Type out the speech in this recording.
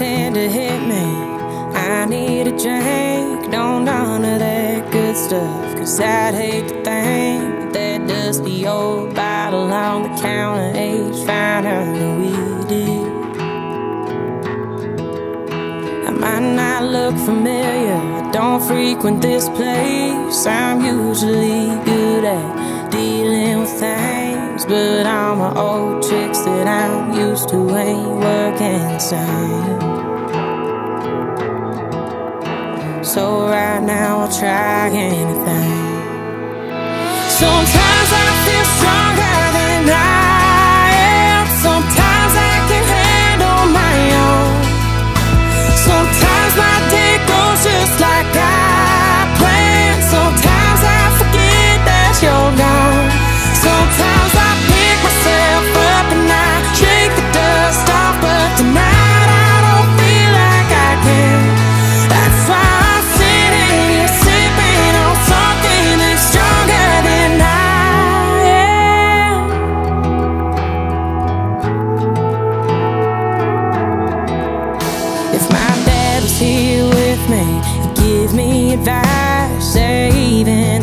tend to hit me. I need a drink, don't honor that good stuff, 'cause I'd hate to think that dusty old bottle on the counter aged finer than we did. I might not look familiar, I don't frequent this place. I'm usually good at dealing with things, but all my old tricks that I'm used to ain't working the same. So right now I'll try anything. Sometimes I feel stronger than I am. Sometimes I can handle my own. Sometimes my day goes just like I planned. Sometimes I forget that you're gone. Sometimes I pick myself up and I shake the dust off, but tonight I don't feel like I can. That's why I'm sitting here sipping on something that's stronger than I am. If my dad was here with me, he'd give me advice, say even